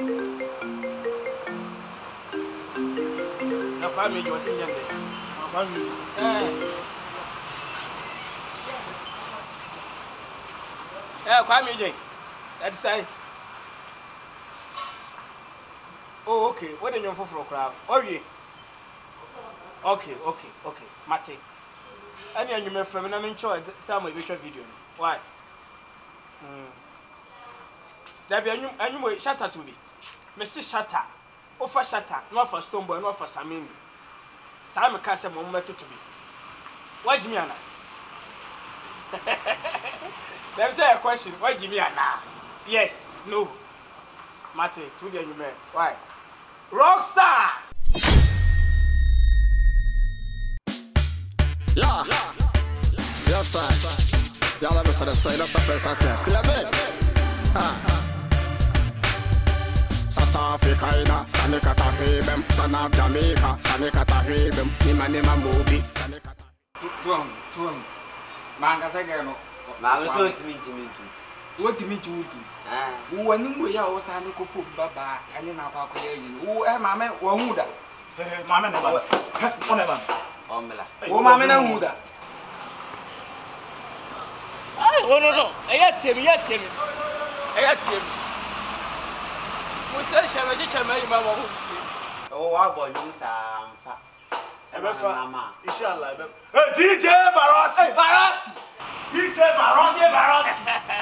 Na kwa mi jo sin yande. Kwa mi. Kwa mi je. That say. Oh, okay. What do you want for crowd? Oh, yeah. Okay. Mate. Any and you may from an enjoy time we video. Why? There be a new shutter to be. Mr. Shutter. Oh, for Shutter, not for Stone Boy, not for Samini. Simon Castle moment to be. Why, Jimmy Anna? Let say a question. Why, Jimmy Anna? Yes, no. Mate, to the new man. Why? Rockstar! Yeah. Yes, sir. Y'all ever said the same? That's the first time. South Africa, Sanikata Hebem, Son of Jamaica, Sanikata Hebem, Nimanima movie, Sanikata. Swim. Manga, Mamma, so to meet you. What to meet you? Who and we are what I look up, Baba, and in our calculation. Who am I? Wamuda. Mamma, never. Oh, Mamma, Muda. Oh, no. I had him. We still shall make each other, Mamma. Oh, I bought you some fat. Inshallah. DJ Vyrusky. DJ Vyrusky.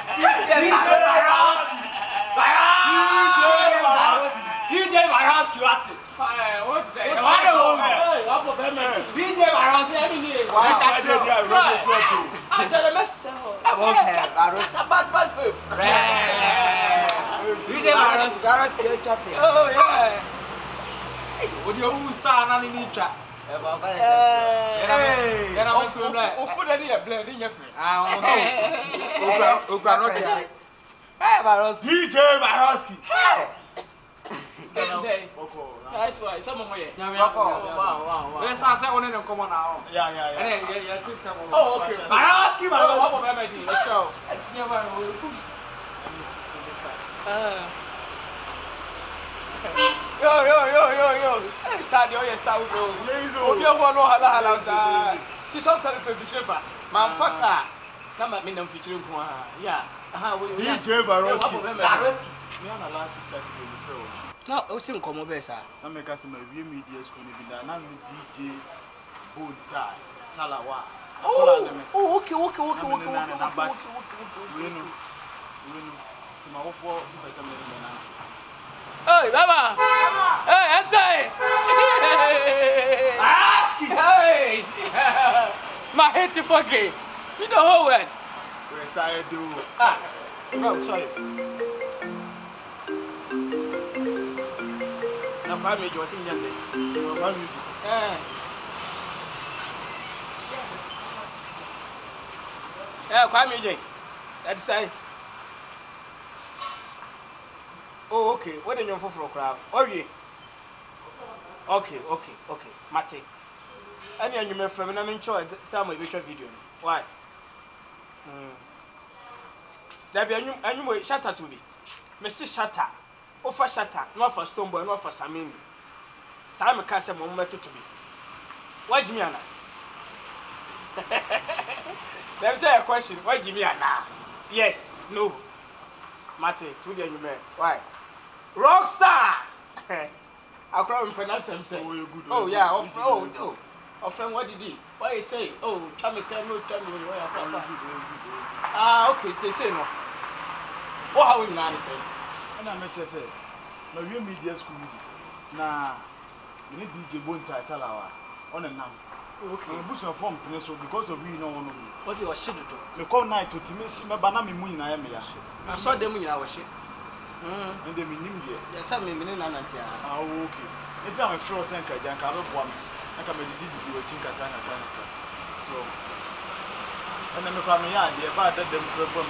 What's it? What's it? DJ Vyrusky, I tell the message. Bad food. DJ Vyrusky. Oh, yeah. What do you start on the trap? Hey, then I'm also black. Oh, food any a blend in your friend. I don't know. Hey, Vyrusky. DJ Vyrusky. Hey. That's why some of my wow. Let's ask that one in them come on now. Yeah. Oh, okay. Vyrusky. What about my team? Let's show. It's never. Yo. Start with you. Oh, you want to hala. She's sometimes a picture. Man, fuck her. Now, me, I'm featuring. Yeah. DJ Vyrusky. Me on the last week Saturday before. No, I was in Como Bessa. I make us my real media school. I'm DJ Bonta Talawa. Oh, okay. Hey, Baba! Hey, that's it! Ask you! Hey! My head to fucking! You know who went? We're starting to do. No, sorry. Now, I'm going to sing Yande. Kwame, that's it. Oh, okay. What do you want for crowd? Oh, yeah. Okay. Mate. Any and you may from an enjoy time we video. Why? There be a new shutter to be. Mr. Shutter. Oh, for Shutter, not for Stone Boy, not for Samini. Simon Castle moment to be. Why, Jimmy Anna? Let me say a question. Why, Jimmy Anna? Yes, no. Mate, to the new man. Why? Rockstar! I'll cry and pronounce him say. Oh, yeah, friend, what did he? Why you say? Oh, Chammy can no Chammy. Okay, they say no. What how we now say? And I met you say, no, you media school. Nah, you need DJ Bonta Talawa on a number. Okay, push your form because of you know what you are shit to. The call night to Timmy, my banana moon. I saw them in our shit. And they mean him here. There's some minute and okay. It's a frozen and Kajanka one. I can do a chinka. So, and then the family idea about that them from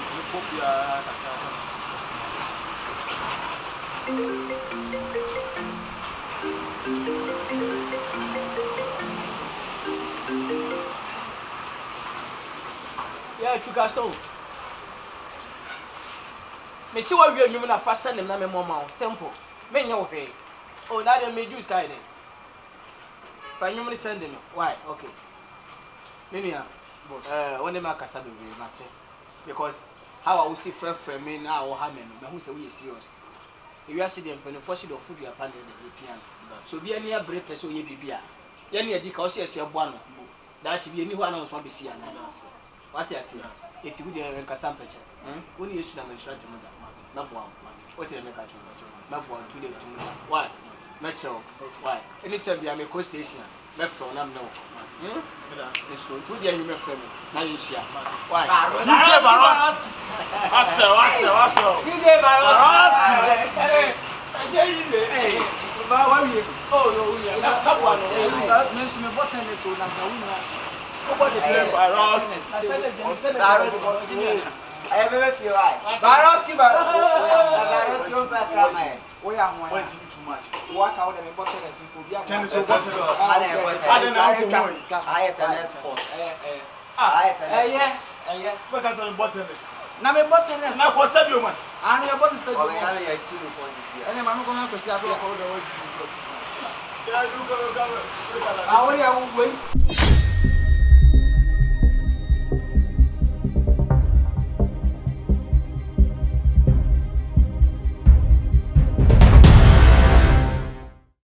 yeah, you cast on. Me see what we are human are faster than my mama. Simple. Me nya wo hwe. Oh, na dem me juice kai dey. Fa nyum ni send me. Why? Okay. Nenia. Boss. When dem akasa be we mate. Because how I will see friend me now or ha me no. Me hu say we serious. If you are see them pen for she do food your pan dey piano. So be any break person ye bibia. Ye na edi ka o se ese boa no. That be any who announce one be see ana. What you say? It's good to kasa picture. When you should have mentioned to me that. Not one. What you make at you? Not one today. Why? Metro. Why? Anytime you are a station, left from them no. It's true. 2 days you make friend. Now you share. Why? DJ vyrusky. What's DJ vyrusky. Hey, why we? Oh, no, that one. Mention me button is so now vyrusky. I never feel right. Vyrusky, Vyrusky don't back up, man. we are one. Why too much? Walk out and button is people. Tennis or button. I don't know. I had the next sport. Yeah. Because I'm button. Now me button is Now what's that you man? and your button is the Oh, I have a chill policy. and I'm going to see how Yeah, you go. I will wait.